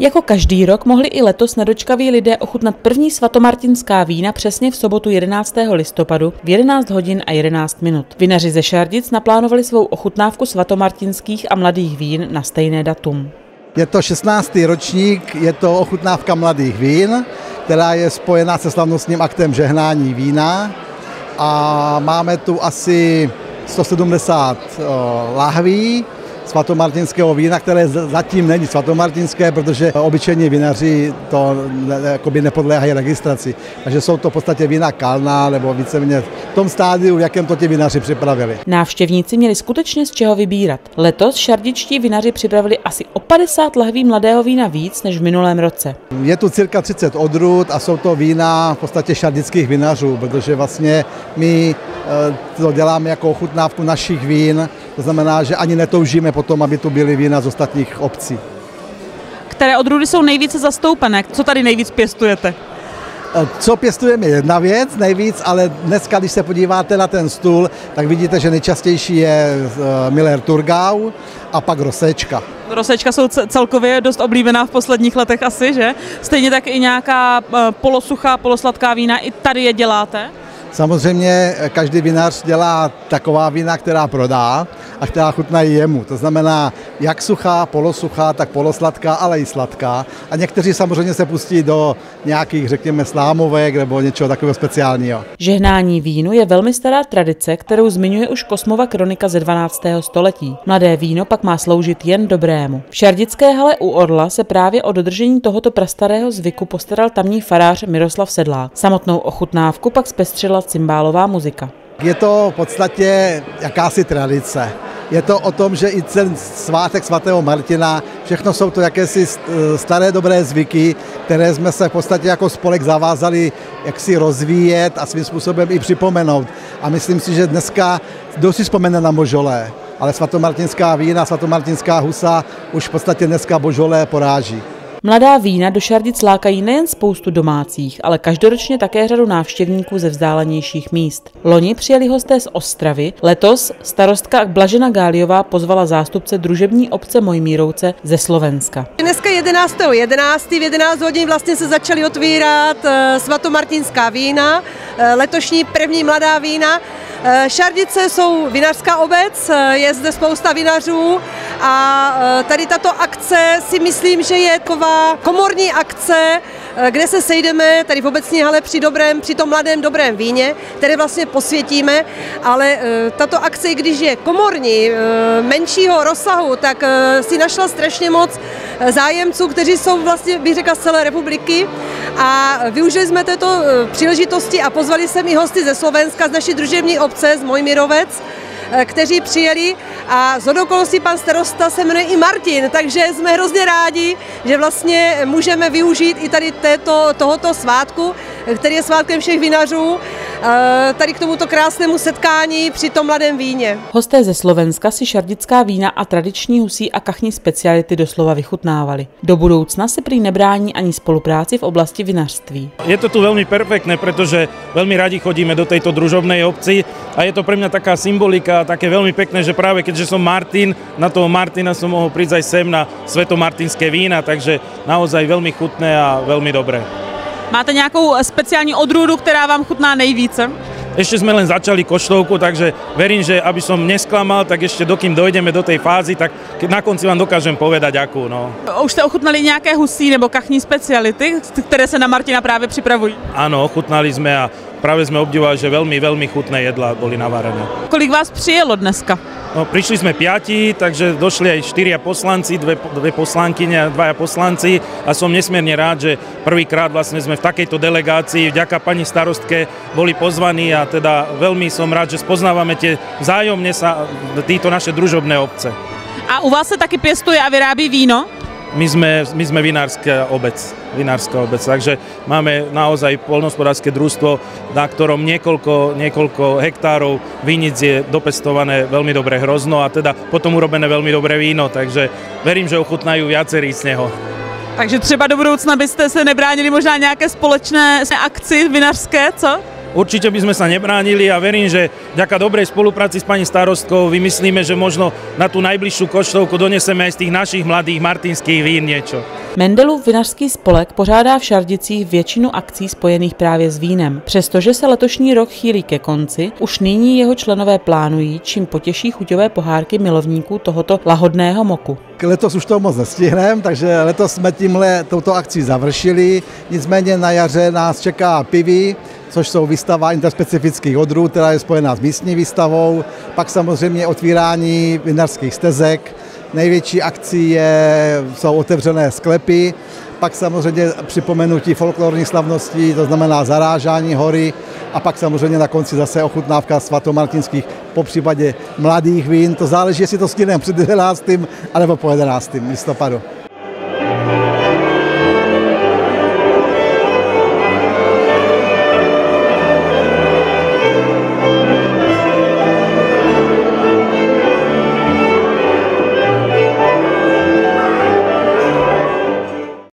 Jako každý rok mohli i letos nedočkaví lidé ochutnat první svatomartinská vína přesně v sobotu 11. listopadu v 11 hodin a 11 minut. Vinaři ze Šardic naplánovali svou ochutnávku svatomartinských a mladých vín na stejné datum. Je to 16. ročník, je to ochutnávka mladých vín, která je spojená se slavnostním aktem žehnání vína a máme tu asi 170 lahví svatomartinského vína, které zatím není svatomartinské, protože obyčejní vinaři to nepodléhají registraci. Takže jsou to v podstatě vína kalná nebo víceméně v tom stádiu, v jakém to ti vinaři připravili. Návštěvníci měli skutečně z čeho vybírat. Letos šardičtí vinaři připravili asi o 50 lahví mladého vína víc než v minulém roce. Je tu cirka 30 odrůd a jsou to vína v podstatě šardických vinařů, protože vlastně my to děláme jako ochutnávku našich vín, to znamená, že ani netoužíme potom, aby tu byly vína z ostatních obcí. Které odrůdy jsou nejvíce zastoupené? Co tady nejvíc pěstujete? Co pěstujeme je jedna věc nejvíc, ale dneska, když se podíváte na ten stůl, tak vidíte, že nejčastější je Miller Thurgau a pak Rosečka. Rosečka jsou celkově dost oblíbená v posledních letech asi, že? Stejně tak i nějaká polosuchá, polosladká vína, i tady je děláte? Samozřejmě každý vinař dělá taková vína, která prodá a která chutnají jemu. To znamená jak suchá, polosuchá, tak polosladká, ale i sladká. A někteří samozřejmě se pustí do nějakých, řekněme, slámovek nebo něčeho takového speciálního. Žehnání vínu je velmi stará tradice, kterou zmiňuje už Kosmova kronika ze 12. století. Mladé víno pak má sloužit jen dobrému. V šardické hale u Orla se právě o dodržení tohoto prastarého zvyku postaral tamní farář Miroslav Sedlák. Samotnou ochutnávku pak zpestřila cymbálová muzika. Je to v podstatě jakási tradice. Je to o tom, že i ten svátek svatého Martina, všechno jsou to jakési staré dobré zvyky, které jsme se v podstatě jako spolek zavázali jaksi rozvíjet a svým způsobem i připomenout. A myslím si, že dneska kdo si vzpomene na božolé, ale svatomartinská vína, svatomartinská husa už v podstatě dneska božolé poráží. Mladá vína do Šardic lákají nejen spoustu domácích, ale každoročně také řadu návštěvníků ze vzdálenějších míst. Loni přijeli hosté z Ostravy, letos starostka Blažena Gáliová pozvala zástupce družební obce Mojmírovce ze Slovenska. Dneska 11.11. v 11 hodin vlastně se začaly otvírat svatomartinská vína, letošní první mladá vína. Šardice jsou vinařská obec, je zde spousta vinařů a tady tato akce si myslím, že je taková komorní akce, kde se sejdeme tady v obecní hale při tom mladém dobrém víně, které vlastně posvětíme, ale tato akce, když je komorní, menšího rozsahu, tak si našla strašně moc zájemců, kteří jsou vlastně, bych řekla, z celé republiky a využili jsme této příležitosti a pozvali jsem i hosty ze Slovenska, z naší družební obce, z Mojmírovec, kteří přijeli a z okolností pan starosta se jmenuje i Martin, takže jsme hrozně rádi, že vlastně můžeme využít i tady tohoto svátku, který je svátkem všech vinařů, tady k tomuto krásnému setkání při tom mladém víně. Hosté ze Slovenska si šardická vína a tradiční husí a kachní speciality doslova vychutnávali. Do budoucna se prý nebrání ani spolupráci v oblasti vinařství. Je to tu veľmi perfektné, pretože veľmi radi chodíme do tejto družobnej obci a je to pre mňa taká symbolika, také veľmi pekné, že práve keďže som Martin, na toho Martina som mohol prísť aj sem na svetomartinské vína, takže naozaj veľmi chutné a veľmi dobré. Máte nějakou speciální odrůdu, která vám chutná nejvíce? Ešte sme len začali koštovku, takže verím, že aby som nesklamal, tak ešte dokým dojdeme do tej fázy, tak na konci vám dokážem povedať akú. No. Už jste ochutnali nějaké husí nebo kachní speciality, které se na Martina právě připravují? Áno, ochutnali sme a práve sme obdivovali, že veľmi, veľmi chutné jedlá boli navarené. Kolik vás přijelo dneska? No, prišli sme 5, takže došli aj 4 poslanci, dve poslankyne a 2 poslanci a som nesmierne rád, že prvýkrát vlastne sme v takejto delegácii, vďaka pani starostke, boli pozvaní a teda veľmi som rád, že spoznávame vzájomne sa títo naše družobné obce. A u vás se taky pěstuje a vyrábí víno? My sme vinárska obec, takže máme naozaj poľnohospodárske družstvo, na ktorom niekoľko hektárov vinic je dopestované veľmi dobré hrozno a teda potom urobené veľmi dobré víno, takže verím, že ochutnajú viacerí z neho. Takže třeba do budoucna byste se nebránili možná nějaké společné akci vinařské, co? určite by sme sa nebránili a verím, že vďaka dobrej spolupráci s pani starostkou vymyslíme, že možno na tú najbližšiu koštovku doneseme aj z tých našich mladých martinských vín niečo. Mendelův vinařský spolek pořádá v Šardicích většinu akcí spojených právě s vínem. Přestože se letošní rok chýlí ke konci, už nyní jeho členové plánují, čím potěší chuťové pohárky milovníků tohoto lahodného moku. Letos už to moc nestihneme, takže letos jsme touto akcí završili, nicméně na jaře nás čeká piví, což jsou výstava interspecifických odrůd, která je spojená s místní výstavou, pak samozřejmě otvírání vinařských stezek, největší akcí jsou otevřené sklepy, pak samozřejmě připomenutí folklorních slavností, to znamená zarážání hory a pak samozřejmě na konci zase ochutnávka svatomartinských, popřípadě mladých vín. To záleží, jestli to stihneme před 11. alebo po 11. listopadu.